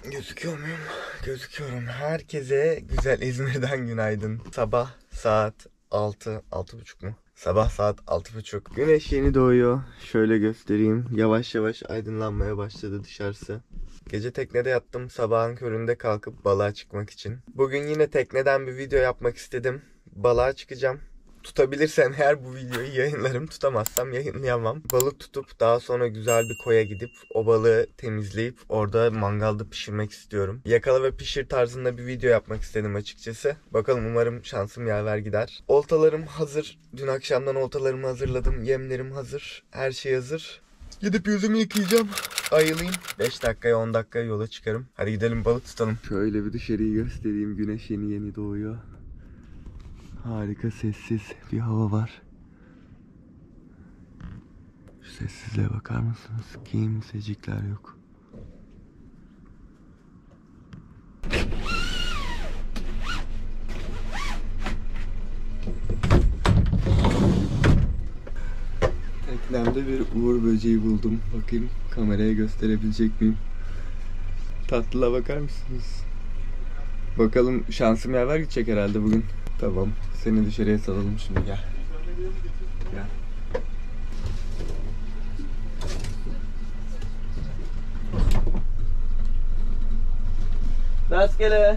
Gözüküyor muyum? Gözüküyorum. Herkese güzel İzmir'den günaydın. Sabah saat 6.30 mu? Sabah saat 6.30. Güneş yeni doğuyor. Şöyle göstereyim. Yavaş yavaş aydınlanmaya başladı dışarısı. Gece teknede yattım. Sabahın köründe kalkıp balığa çıkmak için. Bugün yine tekneden bir video yapmak istedim. Balığa çıkacağım. Tutabilirsem eğer bu videoyu yayınlarım. Tutamazsam yayınlayamam. Balık tutup daha sonra güzel bir koya gidip o balığı temizleyip orada mangalda pişirmek istiyorum. Yakala ve pişir tarzında bir video yapmak istedim açıkçası. Bakalım, umarım şansım yaver gider. Oltalarım hazır. Dün akşamdan oltalarımı hazırladım. Yemlerim hazır. Her şey hazır. Gidip yüzümü yıkayacağım. Ayılayım. 5 dakikaya 10 dakikaya yola çıkarım. Hadi gidelim balık tutalım. Şöyle bir dışarıyı göstereyim. Güneş yeni doğuyor. Harika sessiz bir hava var. Şu sessizliğe bakar mısınız? Kimsecikler yok. Teknemde bir uğur böceği buldum. Bakayım kameraya gösterebilecek miyim? Tatlıla bakar mısınız? Bakalım şansım yaver gidecek herhalde bugün. Tamam. Seni dışarıya salalım şimdi, gel. Gel. Rastgele.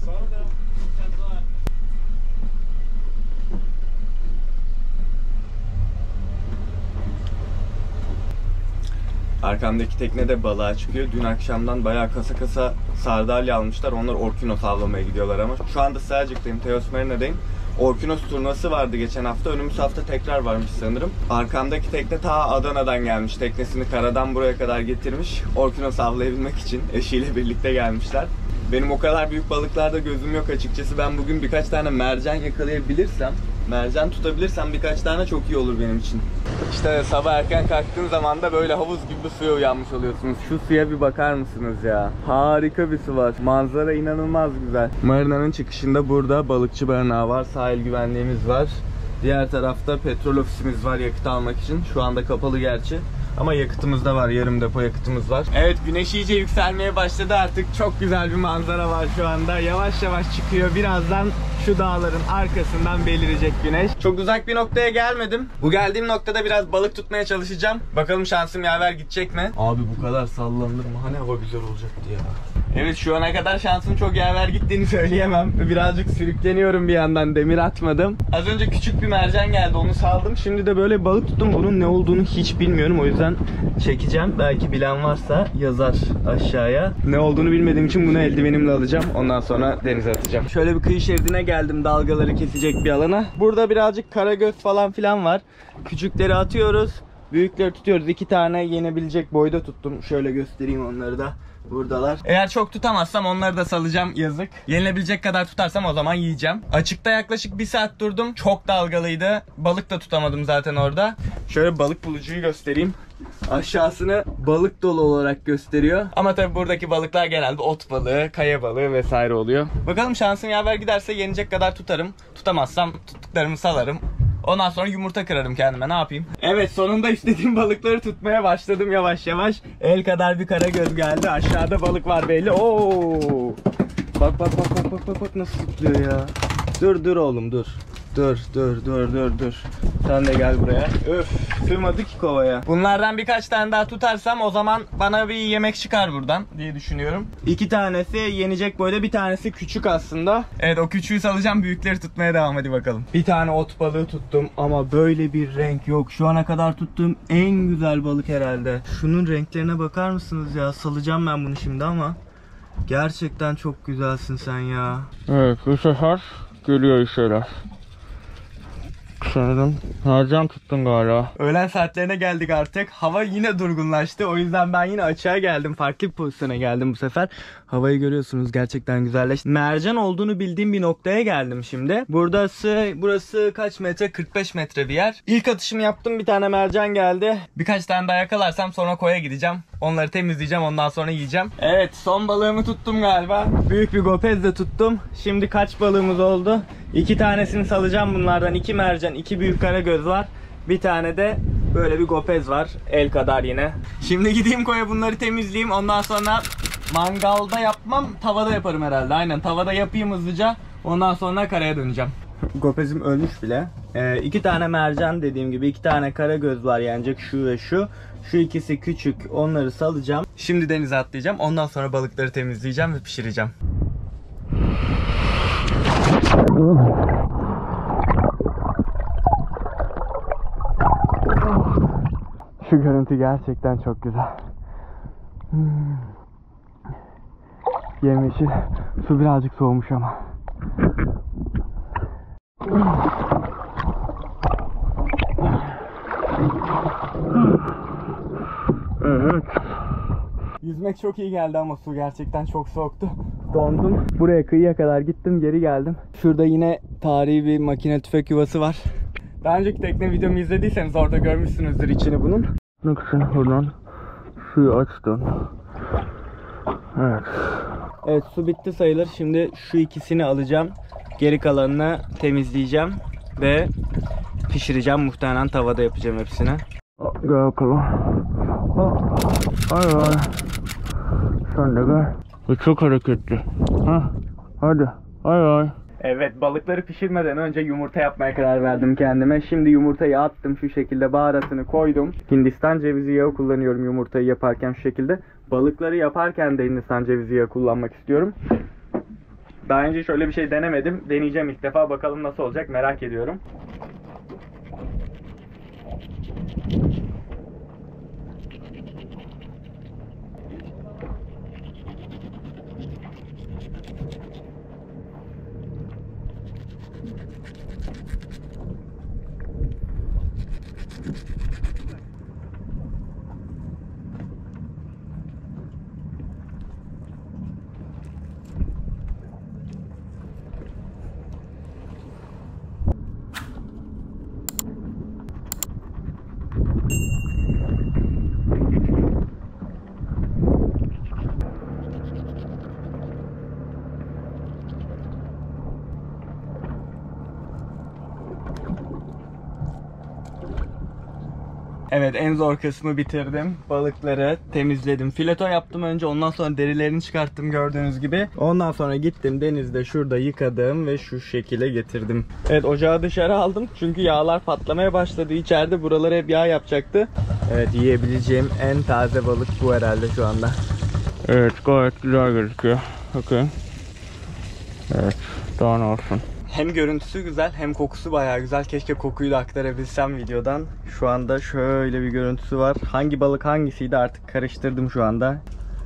Arkamdaki tekne de balığa çıkıyor. Dün akşamdan bayağı kasa sardalya almışlar. Onlar orkinos avlamaya gidiyorlar ama. Şu anda Selçuk'tayım, Teos Marina'dayım. Orkinos turnuvası vardı geçen hafta. Önümüz hafta tekrar varmış sanırım. Arkamdaki tekne ta Adana'dan gelmiş. Teknesini karadan buraya kadar getirmiş. Orkinos avlayabilmek için eşiyle birlikte gelmişler. Benim o kadar büyük balıklarda gözüm yok açıkçası. Ben bugün birkaç tane mercan yakalayabilirsem, mercan tutabilirsem birkaç tane çok iyi olur benim için. İşte sabah erken kalktığın zaman da böyle havuz gibi bir suya uyanmış oluyorsunuz. Şu suya bir bakar mısınız ya? Harika bir su var. Manzara inanılmaz güzel. Marina'nın çıkışında burada balıkçı barınağı var. Sahil güvenliğimiz var. Diğer tarafta petrol ofisimiz var yakıt almak için. Şu anda kapalı gerçi. Ama yakıtımız da var. Yarım depo yakıtımız var. Evet, güneş iyice yükselmeye başladı artık. Çok güzel bir manzara var şu anda. Yavaş yavaş çıkıyor. Birazdan şu dağların arkasından belirecek güneş. Çok uzak bir noktaya gelmedim. Bu geldiğim noktada biraz balık tutmaya çalışacağım. Bakalım şansım yaver gidecek mi? Abi bu kadar sallanır mı? Hani hava güzel olacaktı ya. Evet, şu ana kadar şansım çok yaver gittiğini söyleyemem. Birazcık sürükleniyorum bir yandan. Demir atmadım. Az önce küçük bir mercan geldi. Onu saldım. Şimdi de böyle balık tuttum. Bunun ne olduğunu hiç bilmiyorum. O yüzden çekeceğim. Belki bilen varsa yazar aşağıya. Ne olduğunu bilmediğim için bunu eldivenimle alacağım. Ondan sonra denize atacağım. Şöyle bir kıyı şeridine geldim. Dalgaları kesecek bir alana. Burada birazcık karagöz falan filan var. Küçükleri atıyoruz. Büyükleri tutuyoruz. 2 tane yenebilecek boyda tuttum. Şöyle göstereyim onları da. Buradalar. Eğer çok tutamazsam onları da salacağım, yazık. Yenilebilecek kadar tutarsam o zaman yiyeceğim. Açıkta yaklaşık 1 saat durdum. Çok dalgalıydı. Balık da tutamadım zaten orada. Şöyle balık bulucuyu göstereyim. Aşağısını balık dolu olarak gösteriyor. Ama tabi buradaki balıklar genelde ot balığı, kaya balığı vesaire oluyor. Bakalım şansım yaver giderse yenecek kadar tutarım. Tutamazsam tuttuklarımı salarım. Ondan sonra yumurta kırarım kendime, ne yapayım. Evet, sonunda istediğim balıkları tutmaya başladım yavaş yavaş. El kadar bir karagöz geldi. Aşağıda balık var belli. Oo! Bak nasıl tutuyor ya. Dur oğlum dur. Dur. Sen de gel buraya. Öf, sığmadı ki kovaya. Bunlardan birkaç tane daha tutarsam o zaman bana bir yemek çıkar buradan diye düşünüyorum. 2 tanesi yenecek boyda, bir tanesi küçük aslında. Evet, o küçüğü salacağım, büyükleri tutmaya devam, hadi bakalım. Bir tane ot balığı tuttum ama böyle bir renk yok. Şu ana kadar tuttuğum en güzel balık herhalde. Şunun renklerine bakar mısınız ya? Salacağım ben bunu şimdi ama gerçekten çok güzelsin sen ya. Evet, bu sefer geliyor işler. Sanırım mercan tuttun galiba. Öğlen saatlerine geldik artık. Hava yine durgunlaştı. O yüzden ben yine açığa geldim. Farklı bir pozisyona geldim bu sefer. Havayı görüyorsunuz, gerçekten güzelleşti. Mercan olduğunu bildiğim bir noktaya geldim şimdi. Burası kaç metre? 45 metre bir yer. İlk atışımı yaptım. Bir tane mercan geldi. Birkaç tane daha yakalarsam sonra koya gideceğim. Onları temizleyeceğim. Ondan sonra yiyeceğim. Evet, son balığımı tuttum galiba. Büyük bir gopez de tuttum. Şimdi kaç balığımız oldu? 2 tanesini salacağım bunlardan. 2 mercan, 2 büyük karagöz var. Bir tane de böyle bir gopez var. El kadar yine. Şimdi gideyim koya bunları temizleyeyim. Ondan sonra mangalda yapmam, tavada yaparım herhalde. Aynen, tavada yapayım hızlıca. Ondan sonra karaya döneceğim. Gopez'im ölmüş bile. 2 tane mercan, dediğim gibi 2 tane karagöz var yenecek, şu ve şu. Şu ikisi küçük, onları salacağım. Şimdi denize atlayacağım. Ondan sonra balıkları temizleyeceğim ve pişireceğim. Şu görüntü gerçekten çok güzel. Yemyeşil. Su birazcık soğumuş ama. Evet. Yüzmek çok iyi geldi ama su gerçekten çok soğuktu. Dondum. Buraya kıyıya kadar gittim, geri geldim. Şurada yine tarihi bir makine tüfek yuvası var. Daha önceki tekne videomu izlediyseniz orada görmüşsünüzdür içini bunun. Bakın buradan suyu açtım. Evet. Evet, su bitti sayılır. Şimdi şu ikisini alacağım. Geri kalanını temizleyeceğim ve pişireceğim. Muhtemelen tavada yapacağım hepsini. Gel bakalım. Ay ay. Sen de gel. Bu çok hareketli. Hadi. Ay ay. Evet, balıkları pişirmeden önce yumurta yapmaya karar verdim kendime. Şimdi yumurtayı attım, şu şekilde baharatını koydum. Hindistan cevizi yağı kullanıyorum yumurtayı yaparken şu şekilde. Balıkları yaparken de Hindistan cevizi yağı kullanmak istiyorum. Daha önce şöyle bir şey denemedim. Deneyeceğim ilk defa, bakalım nasıl olacak, merak ediyorum. Evet, en zor kısmı bitirdim. Balıkları temizledim. Fileto yaptım önce, ondan sonra derilerini çıkarttım gördüğünüz gibi. Ondan sonra gittim denizde şurada yıkadım ve şu şekilde getirdim. Evet, ocağı dışarı aldım çünkü yağlar patlamaya başladı içeride. Buraları hep yağ yapacaktı. Evet, yiyebileceğim en taze balık bu herhalde şu anda. Evet, gayet güzel gözüküyor. Bakın. Evet, daha ne olsun. Hem görüntüsü güzel hem kokusu bayağı güzel. Keşke kokuyu da aktarabilsem videodan. Şu anda şöyle bir görüntüsü var. Hangi balık hangisiydi artık karıştırdım şu anda.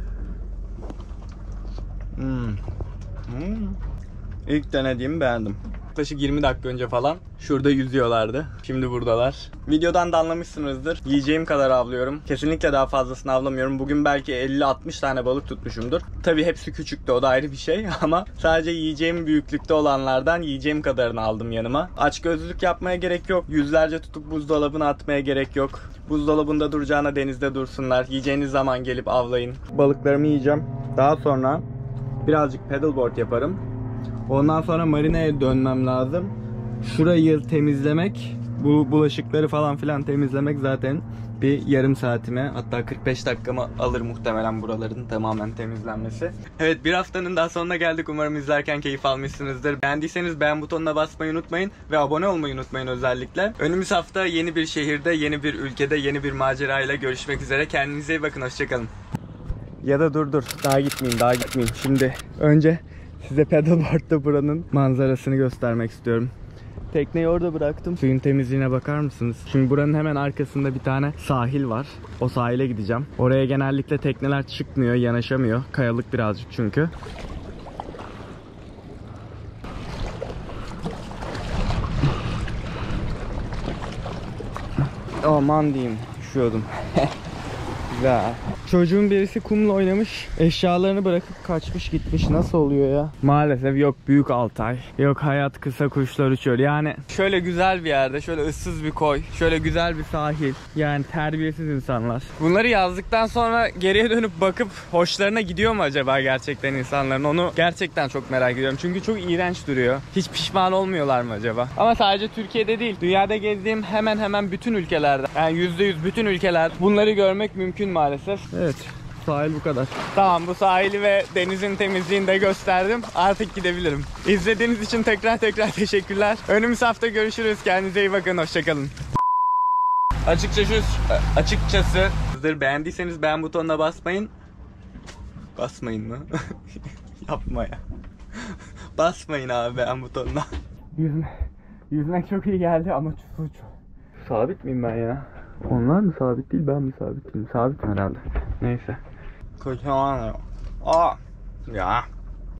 İlk denediğimi beğendim. Yaklaşık 20 dakika önce falan şurada yüzüyorlardı. Şimdi buradalar. Videodan da anlamışsınızdır. Yiyeceğim kadar avlıyorum. Kesinlikle daha fazlasını avlamıyorum. Bugün belki 50-60 tane balık tutmuşumdur. Tabii hepsi küçüktü, o da ayrı bir şey ama sadece yiyeceğim büyüklükte olanlardan yiyeceğim kadarını aldım yanıma. Açgözlülük yapmaya gerek yok. Yüzlerce tutup buzdolabına atmaya gerek yok. Buzdolabında duracağına denizde dursunlar. Yiyeceğiniz zaman gelip avlayın. Balıklarımı yiyeceğim. Daha sonra birazcık paddleboard yaparım. Ondan sonra marineye dönmem lazım. Şurayı temizlemek, bu bulaşıkları falan filan temizlemek zaten bir yarım saatime, hatta 45 dakikamı alır muhtemelen buraların tamamen temizlenmesi. Evet, bir haftanın daha sonuna geldik. Umarım izlerken keyif almışsınızdır. Beğendiyseniz beğen butonuna basmayı unutmayın ve abone olmayı unutmayın özellikle. Önümüz hafta yeni bir şehirde, yeni bir ülkede, yeni bir macera ile görüşmek üzere. Kendinize iyi bakın, hoşçakalın. Ya da dur daha gitmeyeyim. Şimdi önce size paddleboard'da buranın manzarasını göstermek istiyorum. Tekneyi orada bıraktım. Suyun temizliğine bakar mısınız? Şimdi buranın hemen arkasında bir tane sahil var. O sahile gideceğim. Oraya genellikle tekneler çıkmıyor, yanaşamıyor. Kayalık birazcık çünkü. Aman diyeyim, üşüyordum. Güzel. Çocuğun birisi kumla oynamış, eşyalarını bırakıp kaçmış gitmiş. Nasıl oluyor ya? Maalesef yok büyük Altay, yok hayat kısa kuşlar uçuyor. Yani şöyle güzel bir yerde, şöyle ıssız bir koy, şöyle güzel bir sahil. Yani terbiyesiz insanlar. Bunları yazdıktan sonra geriye dönüp bakıp hoşlarına gidiyor mu acaba gerçekten insanların? Onu gerçekten çok merak ediyorum. Çünkü çok iğrenç duruyor. Hiç pişman olmuyorlar mı acaba? Ama sadece Türkiye'de değil, dünyada gezdiğim hemen bütün ülkelerde, yani %100 bütün ülkeler bunları görmek mümkün maalesef. Evet, Sahil bu kadar. Tamam, bu sahili ve denizin temizliğini de gösterdim. Artık gidebilirim. İzlediğiniz için tekrar teşekkürler. Önümüz hafta görüşürüz. Kendinize iyi bakın. Hoşçakalın. Açıkçası beğendiyseniz beğen butonuna basmayın. Basmayın mı? Yapma ya. Basmayın abi beğen butonuna. Yüzmek çok iyi geldi ama çok. Sabit miyim ben ya? Onlar mı sabit değil, ben mi sabit değilim? Sabitim herhalde. Neyse. Kocaman ya. Ya.